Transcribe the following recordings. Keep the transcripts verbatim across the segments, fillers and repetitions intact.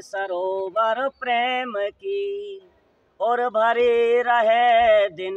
सरोवर प्रेम की, और भरी रहे दिन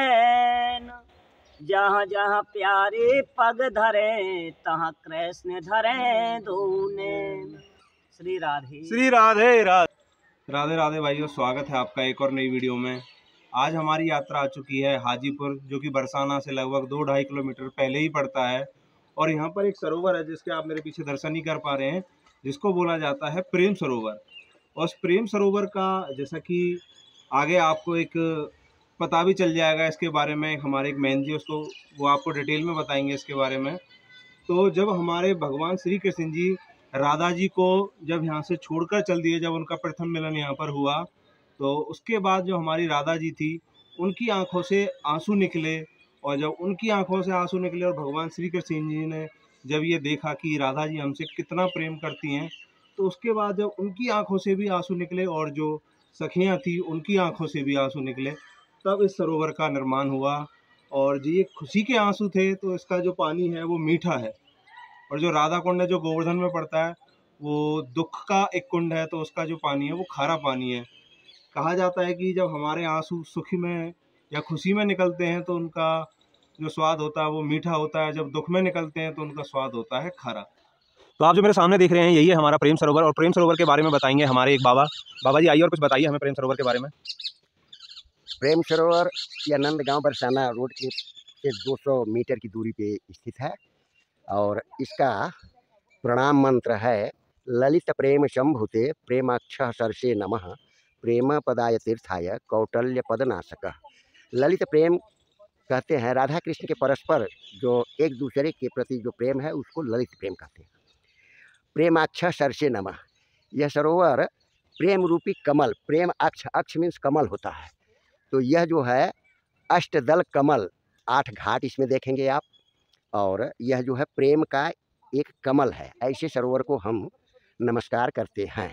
रैन। जहाँ जहाँ प्यारी पग धरे, तहाँ कृष्ण धरे दूने। श्री राधे श्री राधे राधे राधे राधे भाइयों, स्वागत है आपका एक और नई वीडियो में। आज हमारी यात्रा आ चुकी है हाजीपुर, जो कि बरसाना से लगभग दो ढाई किलोमीटर पहले ही पड़ता है। और यहाँ पर एक सरोवर है जिसके आप मेरे पीछे दर्शन नहीं कर पा रहे हैं, जिसको बोला जाता है प्रेम सरोवर। और उस प्रेम सरोवर का जैसा कि आगे आपको एक पता भी चल जाएगा इसके बारे में, हमारे एक मैन जी उसको वो आपको डिटेल में बताएंगे इसके बारे में। तो जब हमारे भगवान श्री कृष्ण जी राधा जी को जब यहाँ से छोड़कर चल दिए, जब उनका प्रथम मिलन यहाँ पर हुआ, तो उसके बाद जो हमारी राधा जी थी उनकी आंखों से आंसू निकले। और जब उनकी आंखों से आंसू निकले और भगवान श्री कृष्ण जी ने जब ये देखा कि राधा जी हमसे कितना प्रेम करती हैं, तो उसके बाद जब उनकी आंखों से भी आंसू निकले और जो सखियाँ थी उनकी आंखों से भी आंसू निकले, तब इस सरोवर का निर्माण हुआ। और ये खुशी के आंसू थे, तो इसका जो पानी है वो मीठा है। और जो राधा कुंड है जो गोवर्धन में पड़ता है, वो दुख का एक कुंड है, तो उसका जो पानी है वो खारा पानी है। कहा जाता है कि जब हमारे आंसू सुखी में या खुशी में निकलते हैं तो उनका जो स्वाद होता है वो मीठा होता है, जब दुख में निकलते हैं तो उनका स्वाद होता है खारा। तो आप जो मेरे सामने देख रहे हैं यही है हमारा प्रेम सरोवर। और प्रेम सरोवर के बारे में बताएंगे हमारे एक बाबा। बाबा जी आइए और कुछ बताइए हमें प्रेम सरोवर के बारे में। प्रेम सरोवर या नंदगांव बरसाना रोड के से दो सौ मीटर की दूरी पे स्थित है। और इसका प्रणाम मंत्र है, ललित प्रेम शंभुते प्रेमाक्ष सरसे नमः, प्रेम पदाय तीर्थाय कौटल्य पदनाशक। ललित प्रेम कहते हैं, राधा कृष्ण के परस्पर जो एक दूसरे के प्रति जो प्रेम है उसको ललित प्रेम कहते हैं। प्रेमाक्ष सरसे नमः, यह सरोवर प्रेम रूपी कमल, प्रेम अक्ष, अक्ष मीन्स कमल होता है, तो यह जो है अष्टदल कमल, आठ घाट इसमें देखेंगे आप। और यह जो है प्रेम का एक कमल है। ऐसे सरोवर को हम नमस्कार करते हैं।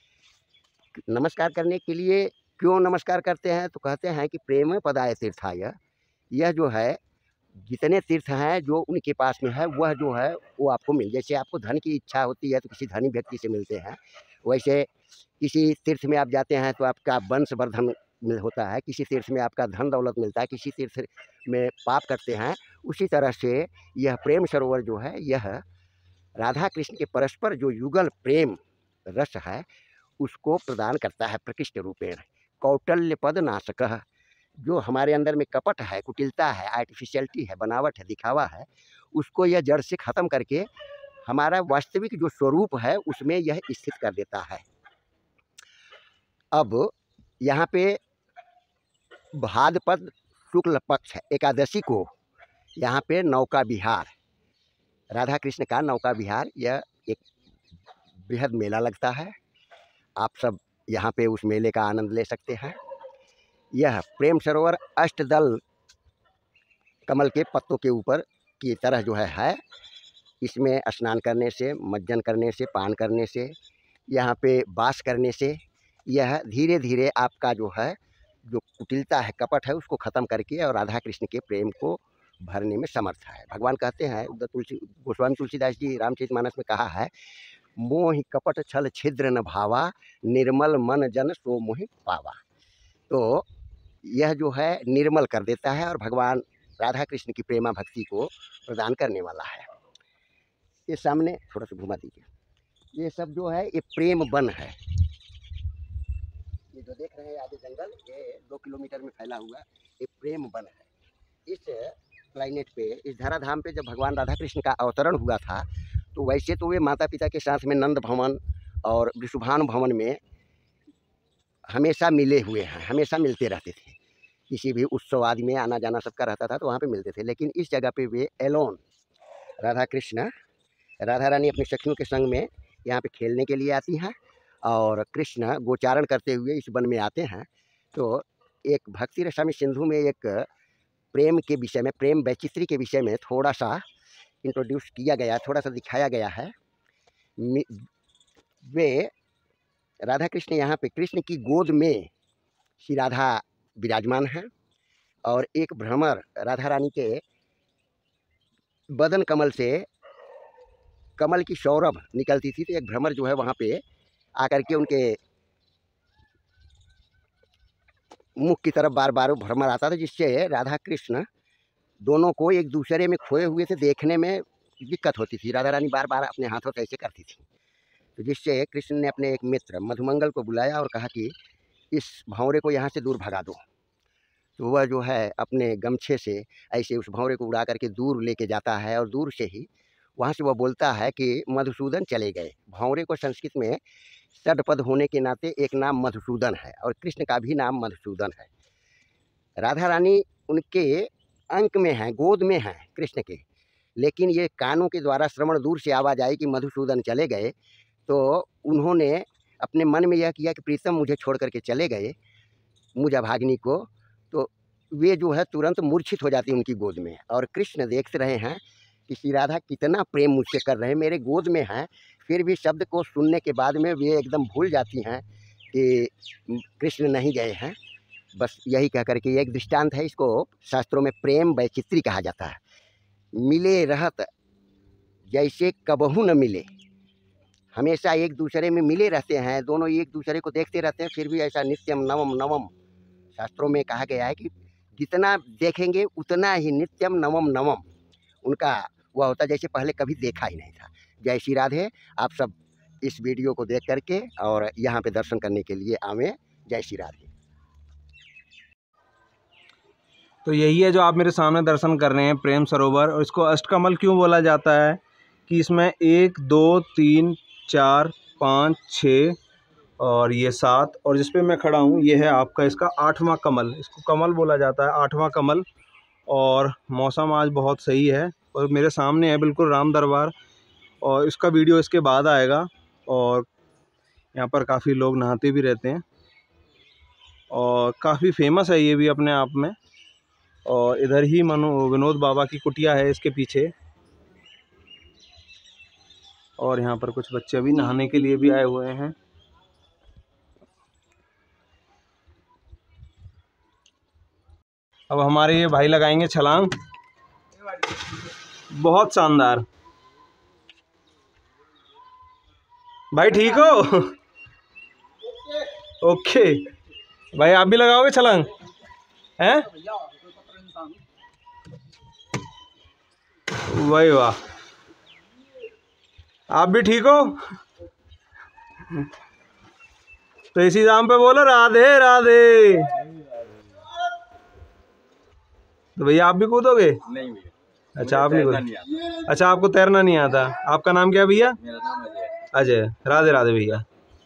नमस्कार करने के लिए क्यों नमस्कार करते हैं, तो कहते हैं कि प्रेम पदाय तीर्थाय, यह जो है जितने तीर्थ हैं जो उनके पास में है वह जो है वो आपको मिल, जैसे आपको धन की इच्छा होती है तो किसी धनी व्यक्ति से मिलते हैं, वैसे किसी तीर्थ में आप जाते हैं तो आपका वंशवर्धन मिल होता है, किसी तीर्थ में आपका धन दौलत मिलता है, किसी तीर्थ में पाप करते हैं। उसी तरह से यह प्रेम सरोवर जो है यह राधा कृष्ण के परस्पर जो युगल प्रेम रस है उसको प्रदान करता है प्रकृष्ट रूपेण। कौटल्य पद नाशक, जो हमारे अंदर में कपट है, कुटिलता है, आर्टिफिशियलिटी है, बनावट है, दिखावा है, उसको यह जड़ से ख़त्म करके हमारा वास्तविक जो स्वरूप है उसमें यह स्थित कर देता है। अब यहाँ पे भाद्रपद शुक्ल पक्ष एकादशी को यहाँ पे नौका विहार, राधा कृष्ण का नौका विहार, यह एक बेहद मेला लगता है। आप सब यहाँ पे उस मेले का आनंद ले सकते हैं। यह प्रेम सरोवर अष्टदल कमल के पत्तों के ऊपर की तरह जो है है इसमें स्नान करने से, मज्जन करने से, पान करने से, यहाँ पे वास करने से यह धीरे धीरे आपका जो है जो कुटिलता है, कपट है, उसको ख़त्म करके और राधा कृष्ण के प्रेम को भरने में समर्थ है। भगवान कहते हैं, उधर तुलसी गोस्वामी तुलसीदास जी रामचरितमानस में कहा है, मोहि कपट छल छिद्र न भावा, निर्मल मन जन सो मोहि पावा। तो यह जो है निर्मल कर देता है और भगवान राधा कृष्ण की प्रेमा भक्ति को प्रदान करने वाला है। ये सामने थोड़ा सा घुमा दीजिए, ये सब जो है ये प्रेम वन है। ये जो देख रहे हैं आगे जंगल, ये दो किलोमीटर में फैला हुआ ये प्रेम वन है। इस प्लाइनेट पे, इस धराधाम पे जब भगवान राधा कृष्ण का अवतरण हुआ था तो वैसे तो वे माता पिता के साथ में नंद भवन और वृषभानु भवन में हमेशा मिले हुए हैं, हमेशा मिलते रहते थे। किसी भी उत्सव आदि में आना जाना सबका रहता था तो वहाँ पे मिलते थे। लेकिन इस जगह पे वे एलोन, राधा कृष्ण, राधा रानी अपनी सखियों के संग में यहाँ पे खेलने के लिए आती हैं और कृष्ण गोचारण करते हुए इस वन में आते हैं। तो एक भक्ति रसामी सिंधु में एक प्रेम के विषय में, प्रेम वैचित्री के विषय में थोड़ा सा इंट्रोड्यूस किया गया, थोड़ा सा दिखाया गया है। वे राधा कृष्ण यहाँ पे कृष्ण की गोद में श्री राधा विराजमान हैं और एक भ्रमर राधा रानी के बदन कमल से कमल की सौरभ निकलती थी, तो एक भ्रमर जो है वहाँ पे आकर के उनके मुख की तरफ बार बार भ्रमर आता था, जिससे राधा कृष्ण दोनों को एक दूसरे में खोए हुए से देखने में दिक्कत होती थी। राधा रानी बार बार अपने हाथों से ऐसे करती थी, तो जिससे कृष्ण ने अपने एक मित्र मधुमंगल को बुलाया और कहा कि इस भंवरे को यहाँ से दूर भगा दो। तो वह जो है अपने गमछे से ऐसे उस भंवरे को उड़ा करके दूर लेके जाता है, और दूर से ही वहाँ से वह बोलता है कि मधुसूदन चले गए। भंवरे को संस्कृत में षडपद होने के नाते एक नाम मधुसूदन है, और कृष्ण का भी नाम मधुसूदन है। राधा रानी उनके अंक में हैं, गोद में हैं कृष्ण के, लेकिन ये कानों के द्वारा श्रवण दूर से आवाज़ आई कि मधुसूदन चले गए, तो उन्होंने अपने मन में यह किया कि प्रीतम मुझे छोड़ करके चले गए, मुझे भागनी को, तो वे जो है तुरंत मूर्छित हो जाती उनकी गोद में। और कृष्ण देख रहे हैं कि श्री राधा कितना प्रेम मुझसे कर रहे हैं, मेरे गोद में हैं, फिर भी शब्द को सुनने के बाद में वे एकदम भूल जाती हैं कि कृष्ण नहीं गए हैं। बस यही कह करके ये एक दृष्टांत है। इसको शास्त्रों में प्रेम वैचित्री कहा जाता है। मिले रहत जैसे कबहू न मिले, हमेशा एक दूसरे में मिले रहते हैं, दोनों एक दूसरे को देखते रहते हैं, फिर भी ऐसा नित्यम नवम नवम शास्त्रों में कहा गया है कि जितना देखेंगे उतना ही नित्यम नवम नवम उनका वह होता, जैसे पहले कभी देखा ही नहीं था। जय श्री राधे। आप सब इस वीडियो को देख करके और यहाँ पे दर्शन करने के लिए आवें। जय श्री राधे। तो यही है जो आप मेरे सामने दर्शन कर रहे हैं, प्रेम सरोवर। और इसको अष्टकमल क्यों बोला जाता है कि इसमें एक दो तीन चार पाँच छः और ये सात, और जिस पे मैं खड़ा हूँ ये है आपका इसका आठवां कमल। इसको कमल बोला जाता है, आठवां कमल। और मौसम आज बहुत सही है, और मेरे सामने है बिल्कुल राम दरबार, और इसका वीडियो इसके बाद आएगा। और यहाँ पर काफ़ी लोग नहाते भी रहते हैं, और काफ़ी फेमस है ये भी अपने आप में। और इधर ही मनो विनोद बाबा की कुटिया है इसके पीछे, और यहाँ पर कुछ बच्चे भी नहाने के लिए भी आए हुए हैं। अब हमारे ये भाई लगाएंगे छलांग, बहुत शानदार। भाई ठीक हो? ओके भाई, आप भी लगाओगे छलांग हैं? वाह वाह, आप भी ठीक हो? तो इसी दाम पे बोलो राधे राधे। तो भैया आप भी कूदोगे? नहीं भैया। अच्छा आप नहीं कूदोगे? अच्छा आपको तैरना नहीं आता। आपका नाम क्या भैया? मेरा नाम अजय। अजय। राधे राधे भैया।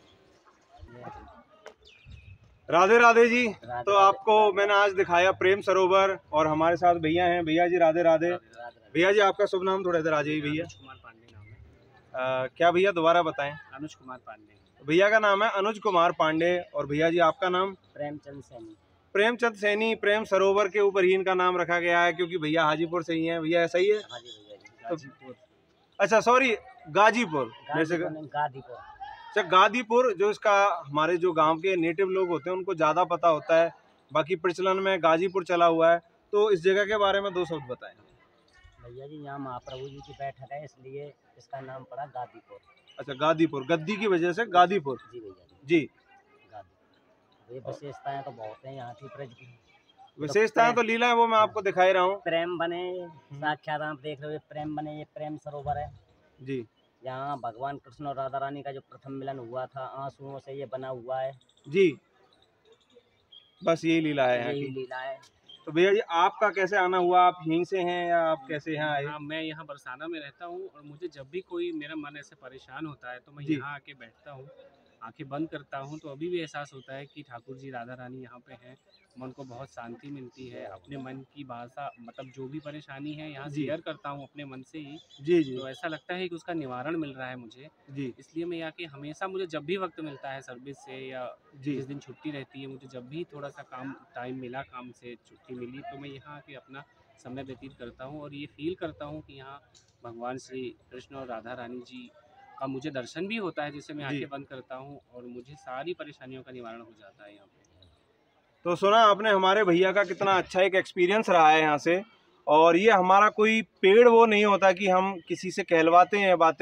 राधे राधे जी। तो आपको मैंने आज दिखाया प्रेम सरोवर, और हमारे साथ भैया हैं। भैया जी राधे राधे। भैया जी आपका शुभ नाम थोड़ा इधर आ जाइए भैया। अनुज कुमार पांडे नाम है। आ, क्या भैया दोबारा बताएं? अनुज कुमार पांडे। भैया का नाम है अनुज कुमार पांडे, और भैया जी आपका नाम? प्रेमचंद सैनी। प्रेमचंद सैनी। प्रेम सरोवर के ऊपर ही इनका नाम रखा गया है, क्योंकि भैया हाजीपुर से ही हैं। भैया ऐसा ही है? हाँ जी भैया जी, गाजीपुर। अच्छा सॉरी, गाजीपुर। वैसे गाजीपुर। अच्छा गाजीपुर, जो इसका हमारे जो गांव के नेटिव लोग होते हैं उनको ज़्यादा पता होता है, बाकी प्रचलन में गाजीपुर चला हुआ है। तो इस जगह के बारे में दो शब्द बताएं। भैया जी यहाँ महाप्रभु जी की बैठक है, इसलिए इसका नाम पड़ा गाजीपुर। अच्छा गाजीपुर, गद्दी की वजह से गाजीपुर। जी भैया जी। गाजीपुर। ये विशेषताएं तो बहुत हैं यहाँ की। प्रज की विशेषताएं तो लीला है, वो मैं आपको दिखाई रहा हूँ। प्रेम बने साक्षात आप देख रहे हो, प्रेम बने, ये प्रेम सरोवर है जी। यहाँ भगवान कृष्ण और राधा रानी का जो प्रथम मिलन हुआ था, आंसुओं से ये बना हुआ है जी। बस यही लीला है यहाँ यही की। लीला है। तो भैया जी आपका कैसे आना हुआ? आप यहीं से हैं या आप कैसे यहाँ आए? हाँ, मैं यहाँ बरसाना में रहता हूँ, और मुझे जब भी कोई मेरा मन ऐसे परेशान होता है तो मैं जी। यहाँ आके बैठता हूँ, आंखें बंद करता हूँ, तो अभी भी एहसास होता है कि ठाकुर जी राधा रानी यहाँ पे हैं। मन को बहुत शांति मिलती है। अपने मन की भाषा, मतलब जो भी परेशानी है यहाँ जी। शेयर करता हूँ अपने मन से ही, जी जी तो ऐसा लगता है कि उसका निवारण मिल रहा है मुझे। जी इसलिए मैं यहाँ के हमेशा, मुझे जब भी वक्त मिलता है सर्विस से या जी जिस दिन छुट्टी रहती है, मुझे जब भी थोड़ा सा काम टाइम मिला, काम से छुट्टी मिली, तो मैं यहाँ आके अपना समय व्यतीत करता हूँ, और ये फील करता हूँ कि यहाँ भगवान श्री कृष्ण और राधा रानी जी का मुझे दर्शन भी होता है, जिससे मैं जी। आंखें बंद करता हूँ और मुझे सारी परेशानियों का निवारण हो जाता है यहाँ पे। तो सुना आपने हमारे भैया का कितना अच्छा एक एक्सपीरियंस रहा है यहाँ से। और ये हमारा कोई पेड़ वो नहीं होता कि हम किसी से कहलवाते हैं बातें,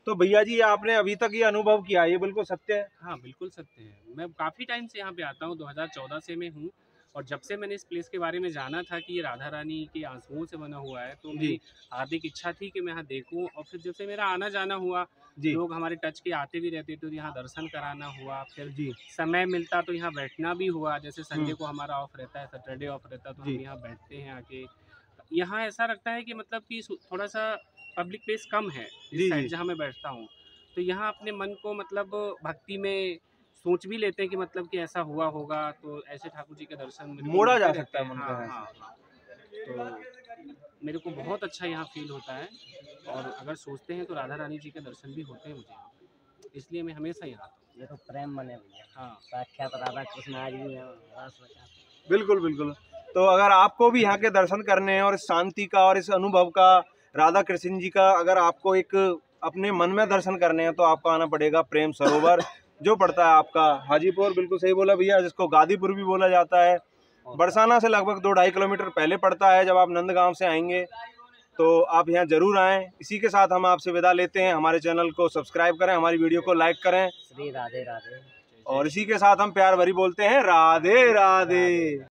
तो भैया जी आपने अभी तक ये अनुभव किया, ये बिल्कुल सत्य है? हाँ बिल्कुल सत्य है। मैं काफ़ी टाइम से यहाँ पे आता हूँ, दो हज़ार चौदह से मैं हूँ, और जब से मैंने इस प्लेस के बारे में जाना था कि ये राधा रानी के आंसुओं से बना हुआ है, तो मेरी हार्दिक इच्छा थी कि मैं यहाँ देखूँ। और फिर जब से मेरा आना जाना हुआ, लोग हमारे टच के आते भी रहते, तो यहाँ दर्शन कराना हुआ। फिर जी समय मिलता तो यहाँ बैठना भी हुआ, जैसे संडे को हमारा ऑफ रहता है, सैटरडे ऑफ रहता है, तो हम यहाँ बैठते हैं आके। यहाँ ऐसा लगता है कि मतलब कि थोड़ा सा पब्लिक प्लेस कम है इस साइड जहाँ मैं बैठता हूँ, तो यहाँ अपने मन को मतलब भक्ति में सोच भी लेते हैं कि मतलब कि ऐसा हुआ होगा, तो ऐसे ठाकुर जी के दर्शन मोड़ा जा सकता है मन को। हाँ, हाँ, हाँ। तो मेरे को बहुत अच्छा यहाँ फील होता है, और अगर सोचते हैं तो राधा रानी जी के दर्शन भी होते हैं मुझे यहाँ पे, इसलिए मैं हमेशा यहाँ आता हूँ। ये तो प्रेम बने भैया, हाँ साक्षात राधा कृष्ण आज भी हैं, रास रचा। बिल्कुल बिल्कुल। तो अगर आपको भी यहाँ के दर्शन करने हैं और इस शांति का और इस अनुभव का, राधा कृष्ण जी का अगर आपको एक अपने मन में दर्शन करने हैं, तो आपको आना पड़ेगा प्रेम सरोवर, जो पड़ता है आपका हाजीपुर, बिल्कुल सही बोला भैया, जिसको गादीपुर भी बोला जाता है। बरसाना से लगभग दो ढाई किलोमीटर पहले पड़ता है। जब आप नंदगांव से आएंगे तो आप यहाँ जरूर आएँ। इसी के साथ हम आपसे विदा लेते हैं। हमारे चैनल को सब्सक्राइब करें, हमारी वीडियो को लाइक करें, श्री राधे राधे। और इसी के साथ हम प्यार भरी बोलते हैं राधे राधे।